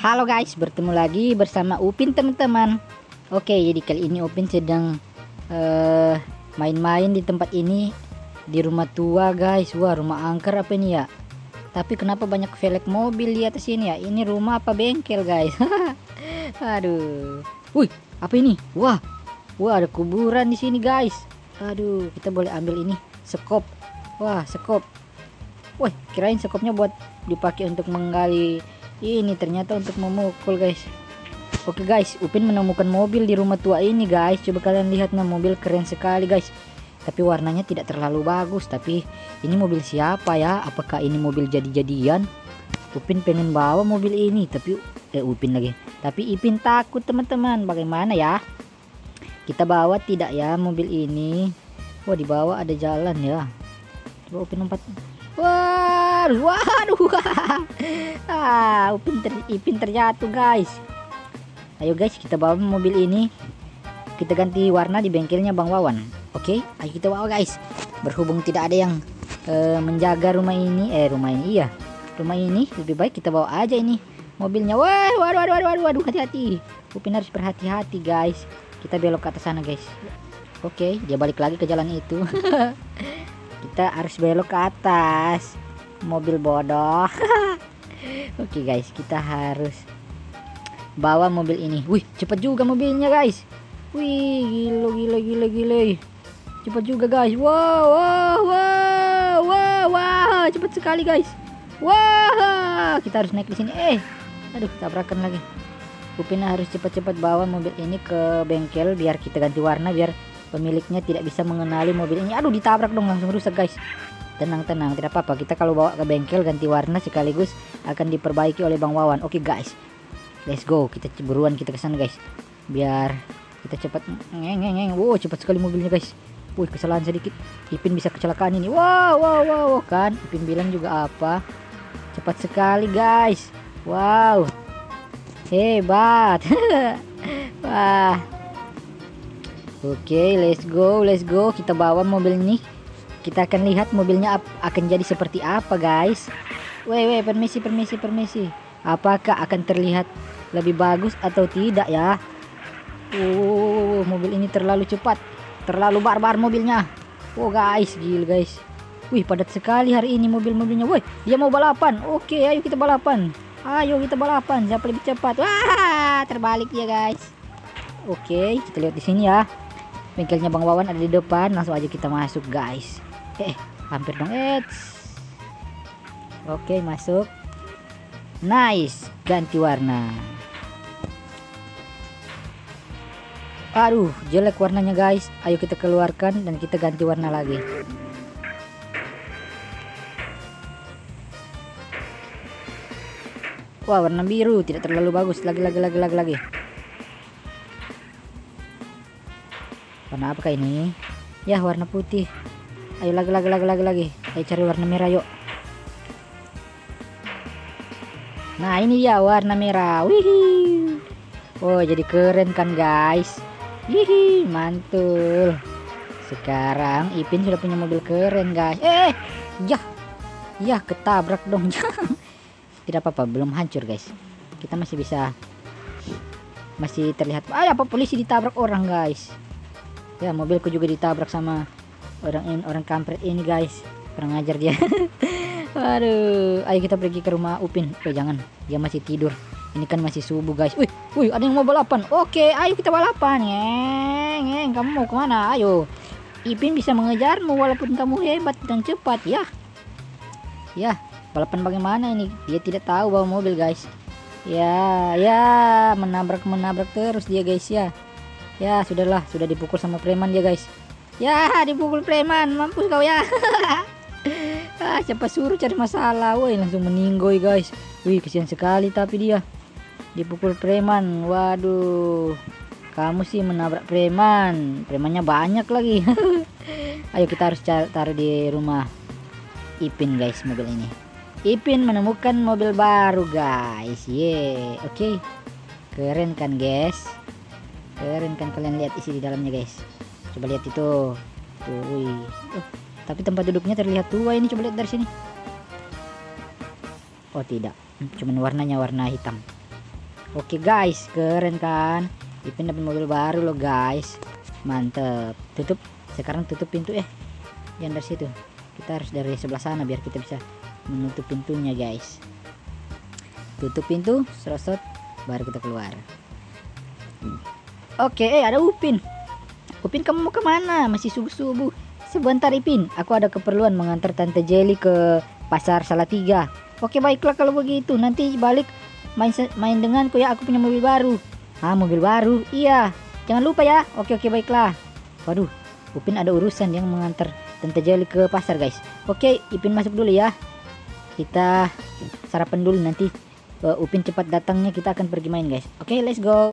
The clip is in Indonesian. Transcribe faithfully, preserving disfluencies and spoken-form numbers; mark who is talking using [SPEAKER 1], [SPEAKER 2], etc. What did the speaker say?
[SPEAKER 1] Halo guys, bertemu lagi bersama Upin teman-teman. Oke, jadi kali ini Upin sedang eh, main-main di tempat ini, di rumah tua guys. Wah, rumah angker apa ini ya? Tapi kenapa banyak velg mobil di atas ini ya? Ini rumah apa bengkel guys? Aduh, wih, apa ini? Wah, wah ada kuburan di sini guys. Aduh, kita boleh ambil ini sekop. Wah, sekop. Wah, kirain sekopnya buat dipakai untuk menggali. Ini ternyata untuk memukul guys. Oke guys, Upin menemukan mobil di rumah tua ini guys. Coba kalian lihat, nah mobil keren sekali guys. Tapi warnanya tidak terlalu bagus. Tapi ini mobil siapa ya? Apakah ini mobil jadi-jadian? Upin pengen bawa mobil ini, tapi eh Upin lagi. Tapi Ipin takut teman-teman. Bagaimana ya? Kita bawa tidak ya mobil ini? Wah, di bawah ada jalan ya. Coba Upin lompat. Waduh, waduh. Ah, Upin ter, Ipin terjatuh guys. Ayo guys, kita bawa mobil ini. Kita ganti warna di bengkelnya Bang Wawan. Oke, ayo kita bawa guys. Berhubung tidak ada yang uh, menjaga rumah ini, eh rumah ini iya, rumah ini lebih baik kita bawa aja ini mobilnya. Wah, waduh, waduh, waduh, waduh, waduh, hati-hati. Upin harus berhati-hati guys. Kita belok ke atas sana guys. Oke, dia balik lagi ke jalan itu. Kita harus belok ke atas. Mobil bodoh. Oke guys, kita harus bawa mobil ini. Wih, cepat juga mobilnya guys. Wih, gila gila gila gila. Cepat juga guys. Wow, wow, wow, wow, wow. Cepat sekali guys. Wah, wow. Kita harus naik di sini. Eh, aduh, tabrakan lagi. Upin harus cepat-cepat bawa mobil ini ke bengkel biar kita ganti warna, biar pemiliknya tidak bisa mengenali mobil ini. Aduh, ditabrak dong, langsung rusak guys. Tenang tenang, tidak apa-apa. Kita kalau bawa ke bengkel ganti warna sekaligus akan diperbaiki oleh Bang Wawan. Oke guys, let's go. Kita buruan kita ke sana guys, biar kita cepat. Ngeng ngeng ngeng. Wow, cepat sekali mobilnya guys. Wih, kesalahan sedikit, Ipin bisa kecelakaan ini. Wow wow wow, kan Ipin bilang juga apa, cepat sekali guys. Wow, hebat. Wah. Oke, okay, let's go, let's go. Kita bawa mobil ini. Kita akan lihat mobilnya akan jadi seperti apa, guys. Weh, weh, permisi, permisi, permisi. Apakah akan terlihat lebih bagus atau tidak ya? Oh, mobil ini terlalu cepat, terlalu barbar mobilnya. Oh, guys, gila, guys. Wih, padat sekali hari ini mobil-mobilnya. Wih, dia mau balapan. Oke, okay, ayo kita balapan. Ayo kita balapan. Siapa lebih cepat? Wah, terbalik ya, guys. Oke, okay, kita lihat di sini ya. Bengkelnya Bang Wawan ada di depan, langsung aja kita masuk guys. Eh, hampir dong. Eits. Oke, masuk. Nice, ganti warna. Aduh, jelek warnanya guys. Ayo kita keluarkan dan kita ganti warna lagi. Wah, warna biru tidak terlalu bagus. Lagi, lagi, lagi, lagi, lagi. Warna apakah ini? Ya, warna putih. Ayo lagi lagi lagi lagi lagi. Ayo cari warna merah yuk. Nah, ini ya warna merah. Wih. Oh, jadi keren kan guys. Hihi, mantul. Sekarang Ipin sudah punya mobil keren guys. Eh, ya. Ya, ketabrak dong. Tidak apa-apa, belum hancur guys. Kita masih bisa. Masih terlihat. Ah, apa polisi ditabrak orang guys. Ya, mobilku juga ditabrak sama orang ini, orang kampret ini guys. Kurang ajar dia. Aduh, ayo kita pergi ke rumah Upin. Eh, jangan, dia masih tidur. Ini kan masih subuh guys. Wih, wih, ada yang mau balapan. Oke, ayo kita balapan. Ngeng, ngeng, kamu mau kemana? Ayo, Ipin bisa mengejarmu walaupun kamu hebat dan cepat ya. Ya, balapan bagaimana ini? Dia tidak tahu bawa mobil guys. Ya, ya, menabrak menabrak terus dia guys ya. Ya, sudahlah, sudah dipukul sama preman dia guys. Ya, dipukul preman, mampus kau ya. Ah, siapa suruh cari masalah. Woi, langsung meninggoy guys. Wih, kesian sekali tapi dia dipukul preman. Waduh, kamu sih menabrak preman. Premannya banyak lagi. Ayo kita harus taruh di rumah Ipin guys mobil ini. Ipin menemukan mobil baru guys. Ye, oke, okay. Keren kan guys. Keren kan, kalian lihat isi di dalamnya guys. Coba lihat itu. Tuh, wih. Uh, tapi tempat duduknya terlihat tua ini. Coba lihat dari sini. Oh tidak, cuman warnanya warna hitam. Oke guys, keren kan? Ipin dapat mobil baru loh guys. Mantep. Tutup. Sekarang tutup pintu eh. Jangan dari situ. Kita harus dari sebelah sana biar kita bisa menutup pintunya guys. Tutup pintu, serosot, baru kita keluar. Oke, eh ada Upin. Upin, kamu mau kemana? Masih subuh-subuh. Sebentar Ipin, aku ada keperluan mengantar Tante Jelly ke pasar Salatiga. Oke baiklah kalau begitu. Nanti balik main main denganku ya. Aku punya mobil baru. Ah, mobil baru? Iya. Jangan lupa ya. Oke oke baiklah. Waduh, Upin ada urusan yang mengantar Tante Jelly ke pasar guys. Oke, Ipin masuk dulu ya. Kita sarapan dulu, nanti uh, Upin cepat datangnya kita akan pergi main guys. Oke, let's go.